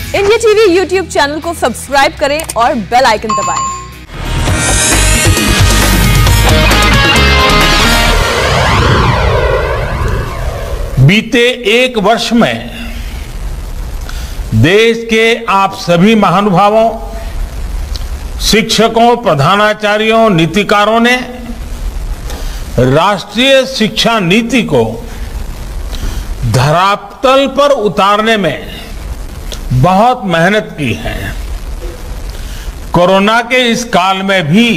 India TV YouTube channel को subscribe करें और बेल आइकन दबाएं। बीते एक वर्ष में देश के आप सभी महानुभावों, शिक्षकों, प्रधानाचार्यों, नीतिकारों ने राष्ट्रीय शिक्षा नीति को धरातल पर उतारने में बहुत मेहनत की है। कोरोना के इस काल में भी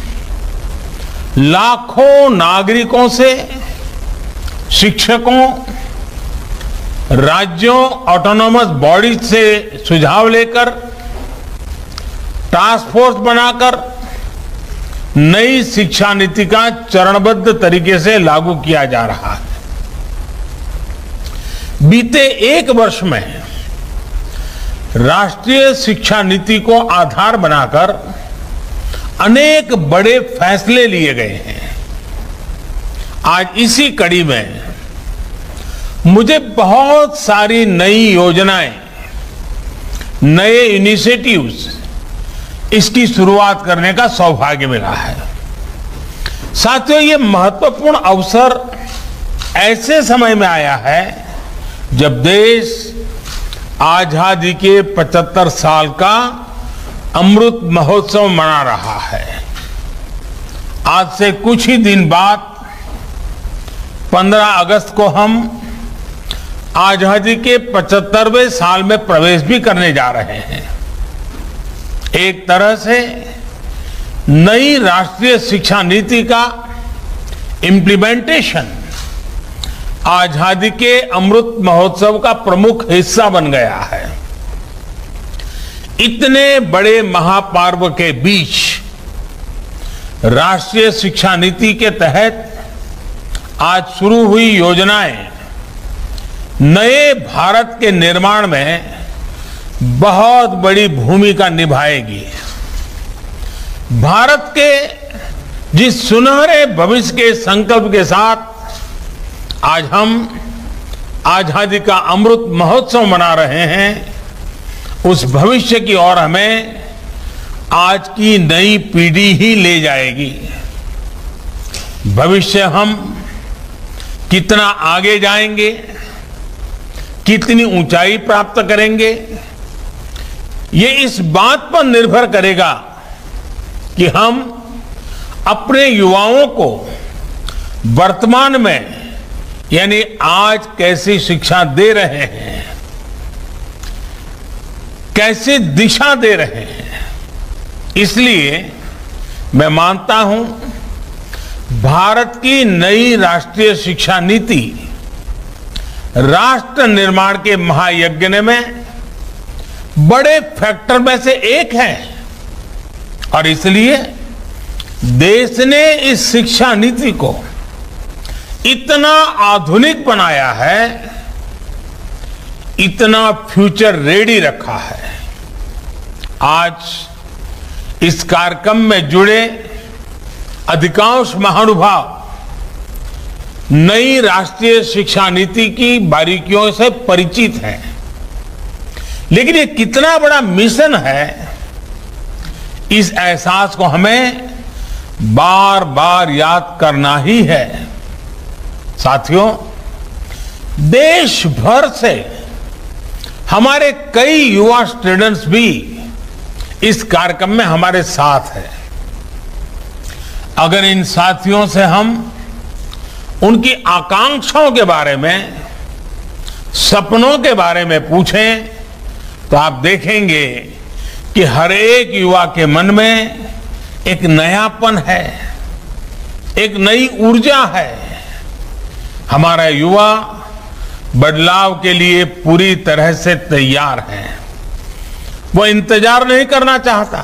लाखों नागरिकों से, शिक्षकों, राज्यों, ऑटोनोमस बॉडीज से सुझाव लेकर टास्क फोर्स बनाकर नई शिक्षा नीति का चरणबद्ध तरीके से लागू किया जा रहा है। बीते एक वर्ष में राष्ट्रीय शिक्षा नीति को आधार बनाकर अनेक बड़े फैसले लिए गए हैं। आज इसी कड़ी में मुझे बहुत सारी नई योजनाएं, नए इनिशिएटिव्स, इसकी शुरुआत करने का सौभाग्य मिला है। साथियों, ये महत्वपूर्ण अवसर ऐसे समय में आया है जब देश आजादी के 75 साल का अमृत महोत्सव मना रहा है। आज से कुछ ही दिन बाद 15 अगस्त को हम आजादी के 75वें साल में प्रवेश भी करने जा रहे हैं। एक तरह से नई राष्ट्रीय शिक्षा नीति का इम्प्लीमेंटेशन आजादी के अमृत महोत्सव का प्रमुख हिस्सा बन गया है। इतने बड़े महापर्व के बीच राष्ट्रीय शिक्षा नीति के तहत आज शुरू हुई योजनाएं नए भारत के निर्माण में बहुत बड़ी भूमिका निभाएगी। भारत के जिस सुनहरे भविष्य के संकल्प के साथ आज हम आजादी का अमृत महोत्सव मना रहे हैं, उस भविष्य की ओर हमें आज की नई पीढ़ी ही ले जाएगी। भविष्य हम कितना आगे जाएंगे, कितनी ऊंचाई प्राप्त करेंगे, ये इस बात पर निर्भर करेगा कि हम अपने युवाओं को वर्तमान में यानी आज कैसी शिक्षा दे रहे हैं, कैसी दिशा दे रहे हैं। इसलिए मैं मानता हूं भारत की नई राष्ट्रीय शिक्षा नीति राष्ट्र निर्माण के महायज्ञ में बड़े फैक्टर में से एक है और इसलिए देश ने इस शिक्षा नीति को इतना आधुनिक बनाया है, इतना फ्यूचर रेडी रखा है। आज इस कार्यक्रम में जुड़े अधिकांश महानुभाव नई राष्ट्रीय शिक्षा नीति की बारीकियों से परिचित हैं, लेकिन ये कितना बड़ा मिशन है, इस एहसास को हमें बार बार याद करना ही है। साथियों, देश भर से हमारे कई युवा स्टूडेंट्स भी इस कार्यक्रम में हमारे साथ हैं। अगर इन साथियों से हम उनकी आकांक्षाओं के बारे में, सपनों के बारे में पूछें तो आप देखेंगे कि हर एक युवा के मन में एक नयापन है, एक नई ऊर्जा है। हमारा युवा बदलाव के लिए पूरी तरह से तैयार है। वो इंतजार नहीं करना चाहता।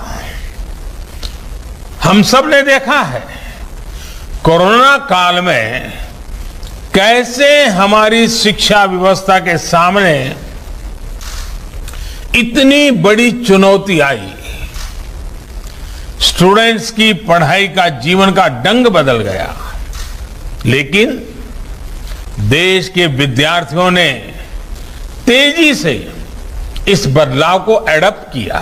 हम सब ने देखा है कोरोना काल में कैसे हमारी शिक्षा व्यवस्था के सामने इतनी बड़ी चुनौती आई। स्टूडेंट्स की पढ़ाई का, जीवन का ढंग बदल गया, लेकिन देश के विद्यार्थियों ने तेजी से इस बदलाव को एडॉप्ट किया।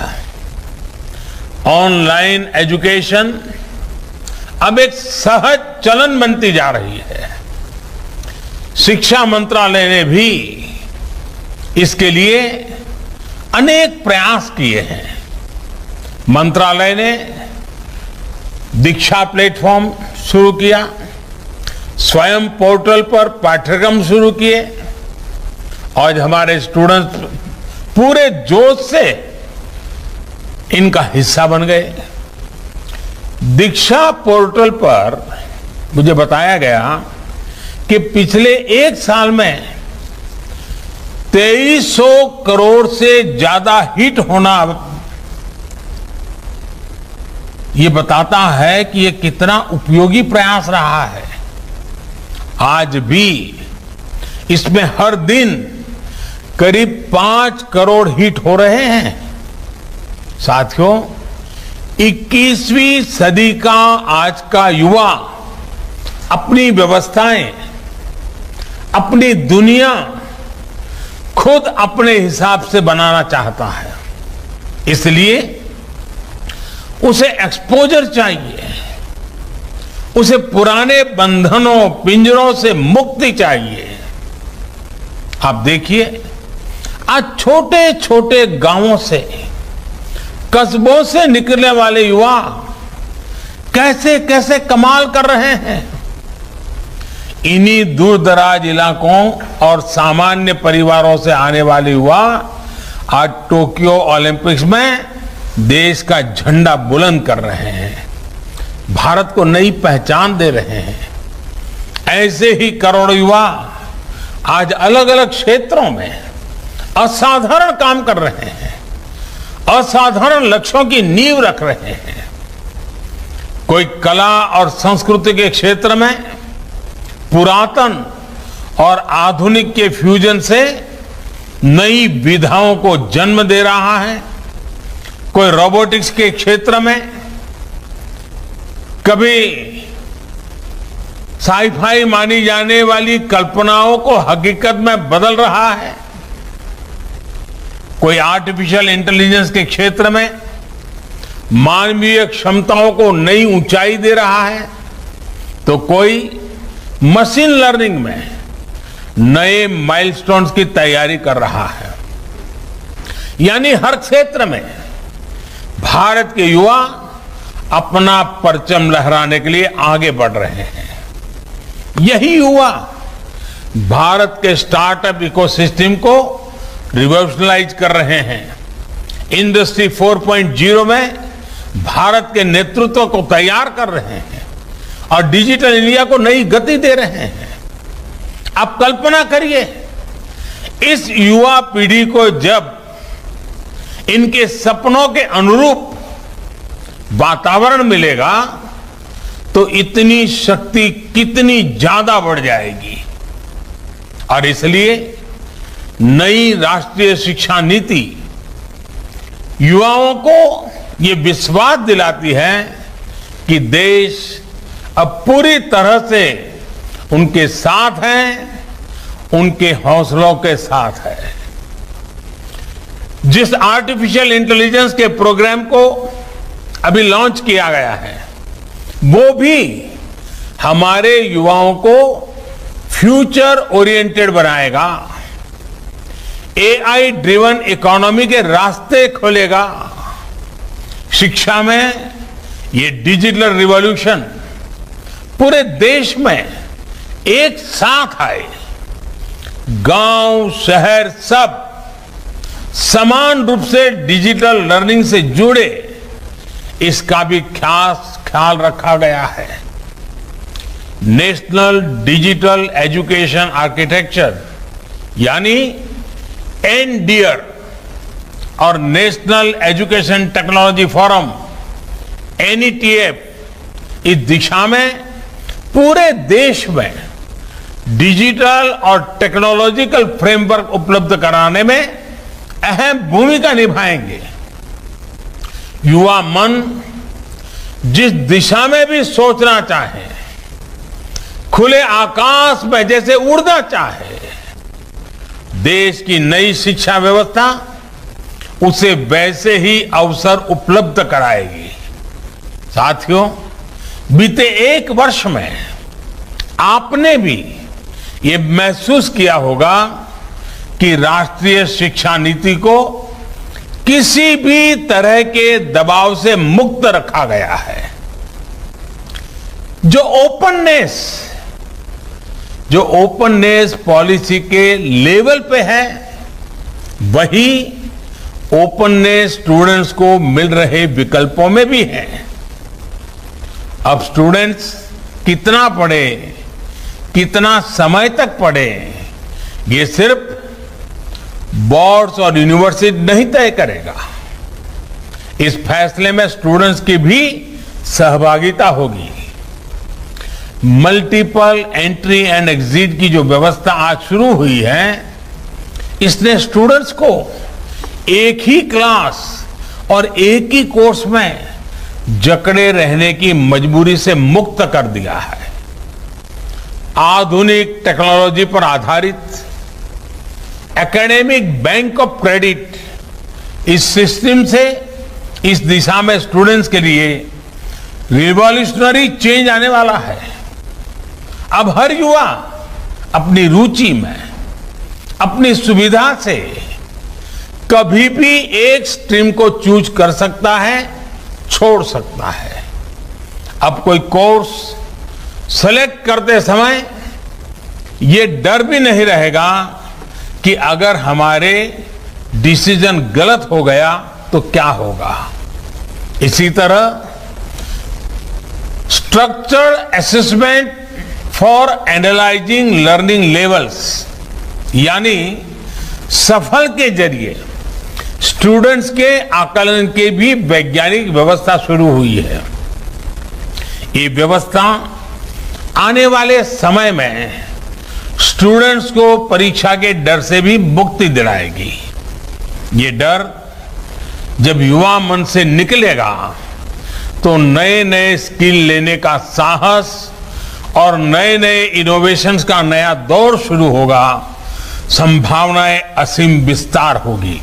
ऑनलाइन एजुकेशन अब एक सहज चलन बनती जा रही है। शिक्षा मंत्रालय ने भी इसके लिए अनेक प्रयास किए हैं। मंत्रालय ने दीक्षा प्लेटफॉर्म शुरू किया, स्वयं पोर्टल पर पाठ्यक्रम शुरू किए और हमारे स्टूडेंट्स पूरे जोश से इनका हिस्सा बन गए। दीक्षा पोर्टल पर मुझे बताया गया कि पिछले एक साल में 2300 करोड़ से ज्यादा हिट होना ये बताता है कि ये कितना उपयोगी प्रयास रहा है। आज भी इसमें हर दिन करीब 5 करोड़ हिट हो रहे हैं। साथियों, 21वीं सदी का आज का युवा अपनी व्यवस्थाएं, अपनी दुनिया खुद अपने हिसाब से बनाना चाहता है। इसलिए उसे एक्सपोजर चाहिए, उसे पुराने बंधनों पिंजरों से मुक्ति चाहिए। आप देखिए, आज छोटे छोटे गांवों से, कस्बों से निकलने वाले युवा कैसे कैसे कमाल कर रहे हैं। इन्हीं दूर दराज इलाकों और सामान्य परिवारों से आने वाले युवा आज टोक्यो ओलंपिक्स में देश का झंडा बुलंद कर रहे हैं, भारत को नई पहचान दे रहे हैं। ऐसे ही करोड़ों युवा आज अलग अलग क्षेत्रों में असाधारण काम कर रहे हैं, असाधारण लक्ष्यों की नींव रख रहे हैं। कोई कला और संस्कृति के क्षेत्र में पुरातन और आधुनिक के फ्यूजन से नई विधाओं को जन्म दे रहा है। कोई रोबोटिक्स के क्षेत्र में कभी साईफाई मानी जाने वाली कल्पनाओं को हकीकत में बदल रहा है। कोई आर्टिफिशियल इंटेलिजेंस के क्षेत्र में मानवीय क्षमताओं को नई ऊंचाई दे रहा है, तो कोई मशीन लर्निंग में नए माइलस्टोन्स की तैयारी कर रहा है। यानी हर क्षेत्र में भारत के युवा अपना परचम लहराने के लिए आगे बढ़ रहे हैं। यही युवा भारत के स्टार्टअप इकोसिस्टम को रिवॉल्यूशनलाइज कर रहे हैं। इंडस्ट्री 4.0 में भारत के नेतृत्व को तैयार कर रहे हैं और डिजिटल इंडिया को नई गति दे रहे हैं। आप कल्पना करिए, इस युवा पीढ़ी को जब इनके सपनों के अनुरूप वातावरण मिलेगा तो इतनी शक्ति कितनी ज्यादा बढ़ जाएगी। और इसलिए नई राष्ट्रीय शिक्षा नीति युवाओं को ये विश्वास दिलाती है कि देश अब पूरी तरह से उनके साथ है, उनके हौसलों के साथ है। जिस आर्टिफिशियल इंटेलिजेंस के प्रोग्राम को अभी लॉन्च किया गया है, वो भी हमारे युवाओं को फ्यूचर ओरिएंटेड बनाएगा, एआई ड्रिवन इकोनॉमी के रास्ते खोलेगा। शिक्षा में ये डिजिटल रिवॉल्यूशन पूरे देश में एक साथ आए, गांव शहर सब समान रूप से डिजिटल लर्निंग से जुड़े, इसका भी खास ख्याल रखा गया है। नेशनल डिजिटल एजुकेशन आर्किटेक्चर यानी एनडीआर और national education technology forum NETF इस दिशा में पूरे देश में डिजिटल और टेक्नोलॉजिकल फ्रेमवर्क उपलब्ध कराने में अहम भूमिका निभाएंगे। युवा मन जिस दिशा में भी सोचना चाहे, खुले आकाश में जैसे उड़ना चाहे, देश की नई शिक्षा व्यवस्था उसे वैसे ही अवसर उपलब्ध कराएगी। साथियों, बीते एक वर्ष में आपने भी ये महसूस किया होगा कि राष्ट्रीय शिक्षा नीति को किसी भी तरह के दबाव से मुक्त रखा गया है। जो ओपननेस पॉलिसी के लेवल पे है, वही ओपननेस स्टूडेंट्स को मिल रहे विकल्पों में भी है। अब स्टूडेंट्स कितना पढ़े, कितना समय तक पढ़े, ये सिर्फ बोर्ड्स और यूनिवर्सिटी नहीं तय करेगा। इस फैसले में स्टूडेंट्स की भी सहभागिता होगी। मल्टीपल एंट्री एंड एग्जिट की जो व्यवस्था आज शुरू हुई है, इसने स्टूडेंट्स को एक ही क्लास और एक ही कोर्स में जकड़े रहने की मजबूरी से मुक्त कर दिया है। आधुनिक टेक्नोलॉजी पर आधारित एकेडमिक बैंक ऑफ क्रेडिट, इस सिस्टम से इस दिशा में स्टूडेंट्स के लिए रिवॉल्यूशनरी चेंज आने वाला है। अब हर युवा अपनी रुचि में, अपनी सुविधा से कभी भी एक स्ट्रीम को चूज कर सकता है, छोड़ सकता है। अब कोई कोर्स सेलेक्ट करते समय ये डर भी नहीं रहेगा कि अगर हमारे डिसीजन गलत हो गया तो क्या होगा। इसी तरह structured assessment for analysing learning levels, यानी सफल के जरिए स्टूडेंट्स के आकलन की भी वैज्ञानिक व्यवस्था शुरू हुई है। ये व्यवस्था आने वाले समय में स्टूडेंट्स को परीक्षा के डर से भी मुक्ति दिलाएगी। ये डर जब युवा मन से निकलेगा तो नए नए स्किल लेने का साहस और नए नए इनोवेशंस का नया दौर शुरू होगा। संभावनाएं असीम विस्तार होगी।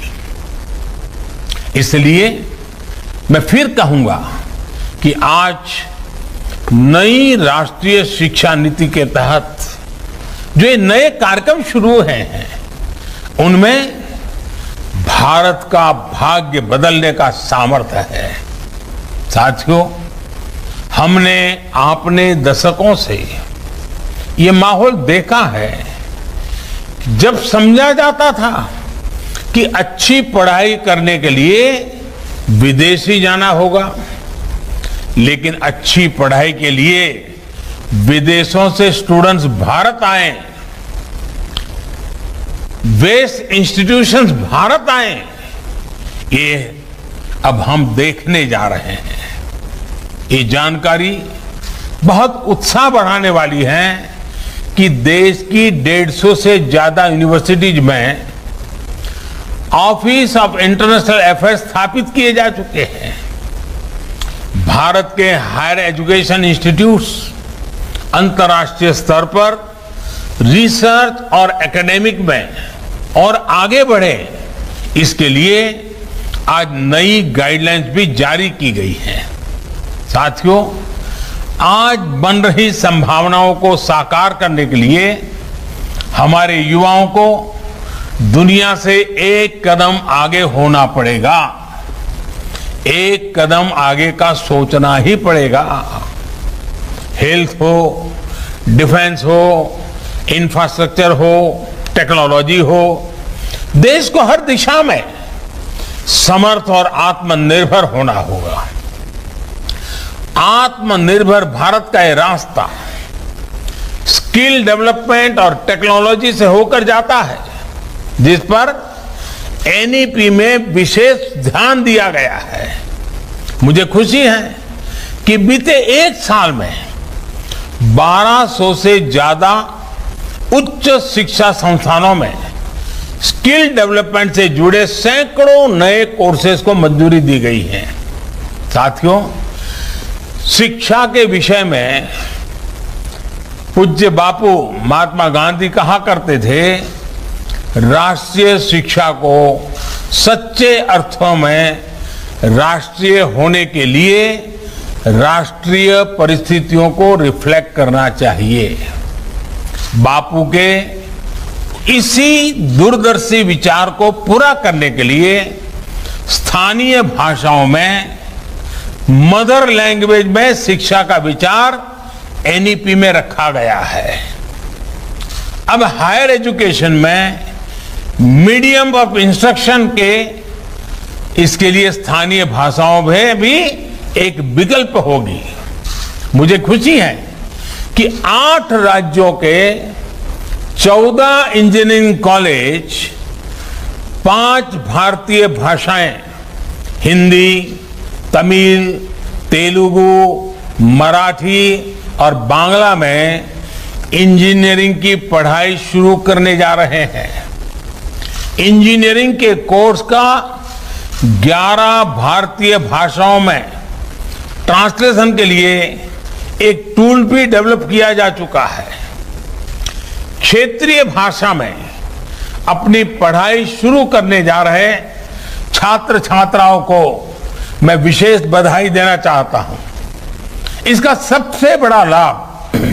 इसलिए मैं फिर कहूंगा कि आज नई राष्ट्रीय शिक्षा नीति के तहत जो ये नए कार्यक्रम शुरू हुए हैं, उनमें भारत का भाग्य बदलने का सामर्थ्य है। साथियों, हमने आपने दशकों से ये माहौल देखा है। जब समझा जाता था कि अच्छी पढ़ाई करने के लिए विदेशी जाना होगा, लेकिन अच्छी पढ़ाई के लिए विदेशों से स्टूडेंट्स भारत आए, वेस्ट इंस्टीट्यूशंस भारत आए, ये अब हम देखने जा रहे हैं। ये जानकारी बहुत उत्साह बढ़ाने वाली है कि देश की 150 से ज्यादा यूनिवर्सिटीज में ऑफिस ऑफ इंटरनेशनल अफेयर्स स्थापित किए जा चुके हैं। भारत के हायर एजुकेशन इंस्टीट्यूट्स अंतर्राष्ट्रीय स्तर पर रिसर्च और एकेडमिक में और आगे बढ़े, इसके लिए आज नई गाइडलाइंस भी जारी की गई हैं। साथियों, आज बन रही संभावनाओं को साकार करने के लिए हमारे युवाओं को दुनिया से एक कदम आगे होना पड़ेगा। एक कदम आगे का सोचना ही पड़ेगा। हेल्थ हो, डिफेंस हो, इंफ्रास्ट्रक्चर हो, टेक्नोलॉजी हो, देश को हर दिशा में समर्थ और आत्मनिर्भर होना होगा। आत्मनिर्भर भारत का ये रास्ता स्किल डेवलपमेंट और टेक्नोलॉजी से होकर जाता है, जिस पर एनईपी में विशेष ध्यान दिया गया है। मुझे खुशी है कि बीते एक साल में 1200 से ज्यादा उच्च शिक्षा संस्थानों में स्किल डेवलपमेंट से जुड़े सैकड़ों नए कोर्सेज को मंजूरी दी गई है। साथियों, शिक्षा के विषय में पूज्य बापू महात्मा गांधी कहा करते थे, राष्ट्रीय शिक्षा को सच्चे अर्थों में राष्ट्रीय होने के लिए राष्ट्रीय परिस्थितियों को रिफ्लेक्ट करना चाहिए। बापू के इसी दूरदर्शी विचार को पूरा करने के लिए स्थानीय भाषाओं में मदर लैंग्वेज में शिक्षा का विचार एनईपी में रखा गया है। अब हायर एजुकेशन में मीडियम ऑफ इंस्ट्रक्शन के इसके लिए स्थानीय भाषाओं में भी एक विकल्प होगी। मुझे खुशी है कि 8 राज्यों के 14 इंजीनियरिंग कॉलेज 5 भारतीय भाषाएं हिंदी, तमिल, तेलुगु, मराठी और बांग्ला में इंजीनियरिंग की पढ़ाई शुरू करने जा रहे हैं। इंजीनियरिंग के कोर्स का 11 भारतीय भाषाओं में ट्रांसलेशन के लिए एक टूल भी डेवलप किया जा चुका है। क्षेत्रीय भाषा में अपनी पढ़ाई शुरू करने जा रहे छात्र छात्राओं को मैं विशेष बधाई देना चाहता हूं। इसका सबसे बड़ा लाभ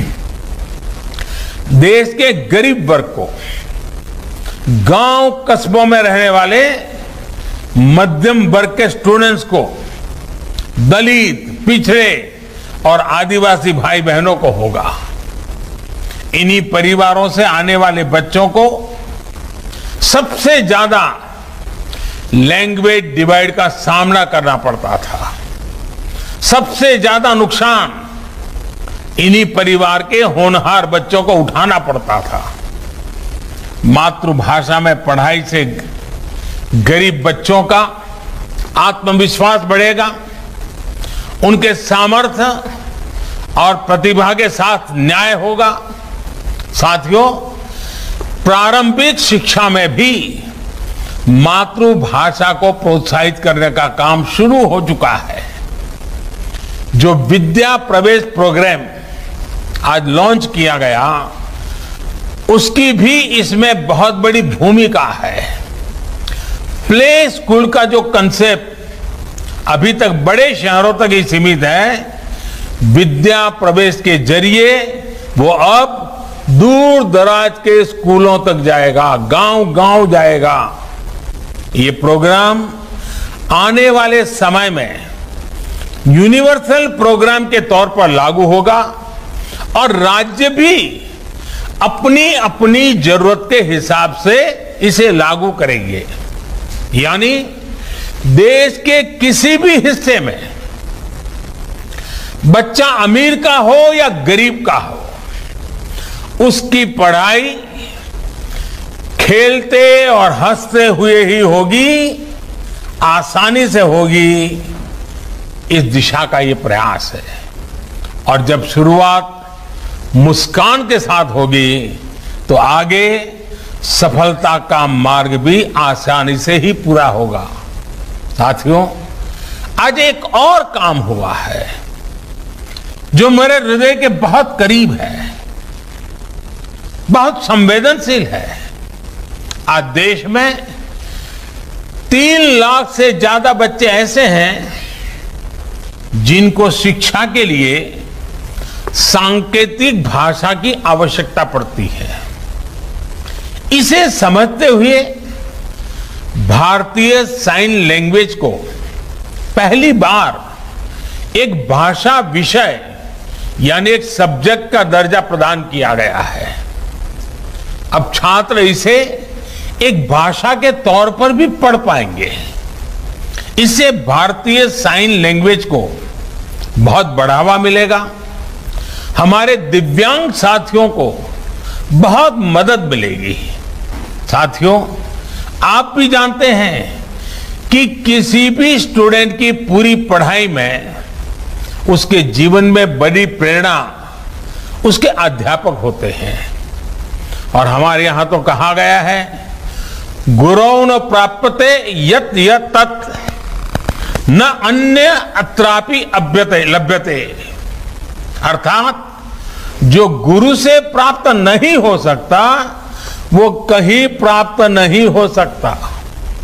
देश के गरीब वर्ग को, गांव कस्बों में रहने वाले मध्यम वर्ग के स्टूडेंट्स को, दलित, पिछड़े और आदिवासी भाई बहनों को होगा। इन्हीं परिवारों से आने वाले बच्चों को सबसे ज्यादा लैंग्वेज डिवाइड का सामना करना पड़ता था। सबसे ज्यादा नुकसान इन्हीं परिवार के होनहार बच्चों को उठाना पड़ता था। मातृभाषा में पढ़ाई से गरीब बच्चों का आत्मविश्वास बढ़ेगा, उनके सामर्थ्य और प्रतिभा के साथ न्याय होगा। साथियों, प्रारंभिक शिक्षा में भी मातृभाषा को प्रोत्साहित करने का काम शुरू हो चुका है। जो विद्या प्रवेश प्रोग्राम आज लॉन्च किया गया, उसकी भी इसमें बहुत बड़ी भूमिका है। प्ले स्कूल का जो कंसेप्ट अभी तक बड़े शहरों तक ही सीमित है, विद्या प्रवेश के जरिए वो अब दूर दराज के स्कूलों तक जाएगा, गांव गांव जाएगा। ये प्रोग्राम आने वाले समय में यूनिवर्सल प्रोग्राम के तौर पर लागू होगा और राज्य भी अपनी अपनी जरूरत के हिसाब से इसे लागू करेंगे। यानी देश के किसी भी हिस्से में बच्चा अमीर का हो या गरीब का हो, उसकी पढ़ाई खेलते और हंसते हुए ही होगी, आसानी से होगी। इस दिशा का ये प्रयास है और जब शुरुआत मुस्कान के साथ होगी तो आगे सफलता का मार्ग भी आसानी से ही पूरा होगा। साथियों, आज एक और काम हुआ है जो मेरे हृदय के बहुत करीब है, बहुत संवेदनशील है। आज देश में 3 लाख से ज्यादा बच्चे ऐसे हैं जिनको शिक्षा के लिए सांकेतिक भाषा की आवश्यकता पड़ती है। इसे समझते हुए भारतीय साइन लैंग्वेज को पहली बार एक भाषा विषय यानी एक सब्जेक्ट का दर्जा प्रदान किया गया है। अब छात्र इसे एक भाषा के तौर पर भी पढ़ पाएंगे। इससे भारतीय साइन लैंग्वेज को बहुत बढ़ावा मिलेगा। हमारे दिव्यांग साथियों को बहुत मदद मिलेगी। साथियों, आप भी जानते हैं कि किसी भी स्टूडेंट की पूरी पढ़ाई में उसके जीवन में बड़ी प्रेरणा उसके अध्यापक होते हैं। और हमारे यहां तो कहा गया है, गुरौ न प्राप्यते यत् यत् तत् न अन्य अत्रापि अभ्यते लभ्यते। अर्थात जो गुरु से प्राप्त नहीं हो सकता वो कहीं प्राप्त नहीं हो सकता।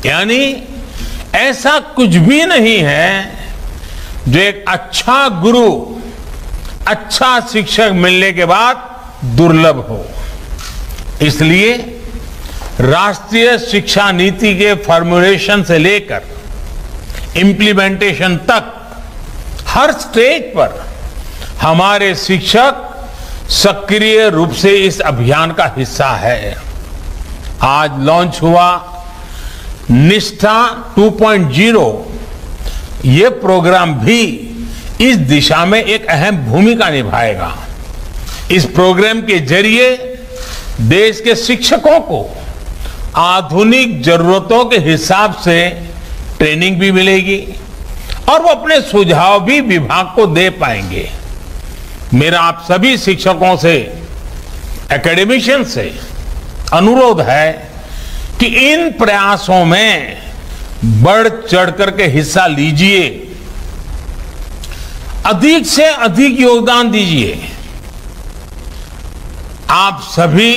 यानी ऐसा कुछ भी नहीं है जो एक अच्छा गुरु, अच्छा शिक्षक मिलने के बाद दुर्लभ हो। इसलिए राष्ट्रीय शिक्षा नीति के फॉर्मुलेशन से लेकर इम्प्लीमेंटेशन तक हर स्टेज पर हमारे शिक्षक सक्रिय रूप से इस अभियान का हिस्सा है। आज लॉन्च हुआ निष्ठा 2.0, ये प्रोग्राम भी इस दिशा में एक अहम भूमिका निभाएगा। इस प्रोग्राम के जरिए देश के शिक्षकों को आधुनिक जरूरतों के हिसाब से ट्रेनिंग भी मिलेगी और वो अपने सुझाव भी विभाग को दे पाएंगे। मेरा आप सभी शिक्षकों से, एकेडमिशियन से अनुरोध है कि इन प्रयासों में बढ़ चढ़ करके हिस्सा लीजिए, अधिक से अधिक योगदान दीजिए। आप सभी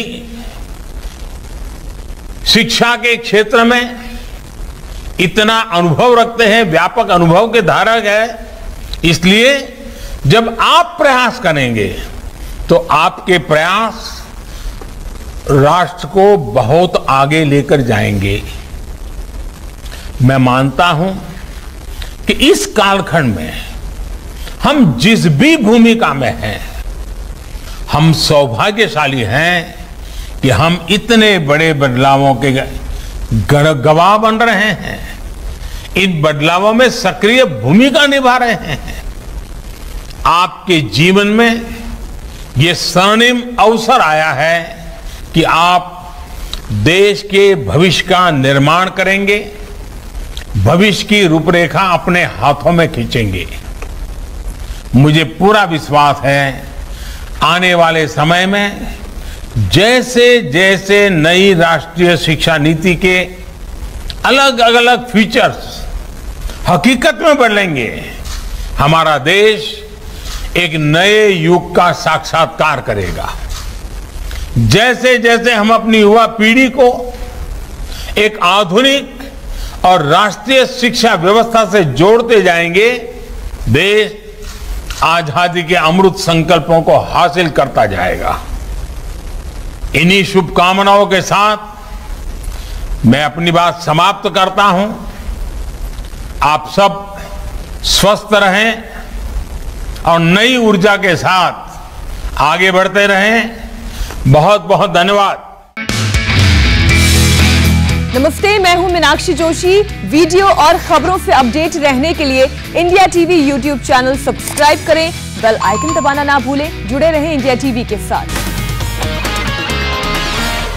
शिक्षा के क्षेत्र में इतना अनुभव रखते हैं, व्यापक अनुभव के धारक है, इसलिए जब आप प्रयास करेंगे तो आपके प्रयास राष्ट्र को बहुत आगे लेकर जाएंगे। मैं मानता हूं कि इस कालखंड में हम जिस भी भूमिका में हैं, हम सौभाग्यशाली हैं कि हम इतने बड़े बदलावों के गवाह बन रहे हैं, इन बदलावों में सक्रिय भूमिका निभा रहे हैं। आपके जीवन में ये स्वर्णिम अवसर आया है कि आप देश के भविष्य का निर्माण करेंगे, भविष्य की रूपरेखा अपने हाथों में खींचेंगे। मुझे पूरा विश्वास है आने वाले समय में जैसे जैसे नई राष्ट्रीय शिक्षा नीति के अलग अलग फीचर्स हकीकत में बदलेंगे, हमारा देश एक नए युग का साक्षात्कार करेगा। जैसे जैसे हम अपनी युवा पीढ़ी को एक आधुनिक और राष्ट्रीय शिक्षा व्यवस्था से जोड़ते जाएंगे, देश आजादी के अमृत संकल्पों को हासिल करता जाएगा। इन्हीं शुभकामनाओं के साथ मैं अपनी बात समाप्त करता हूं। आप सब स्वस्थ रहें और नई ऊर्जा के साथ आगे बढ़ते रहें। बहुत बहुत धन्यवाद। नमस्ते, मैं हूं मीनाक्षी जोशी। वीडियो और खबरों से अपडेट रहने के लिए India TV YouTube channel subscribe करें, बेल आइकन दबाना ना भूलें। जुड़े रहें इंडिया टीवी के साथ।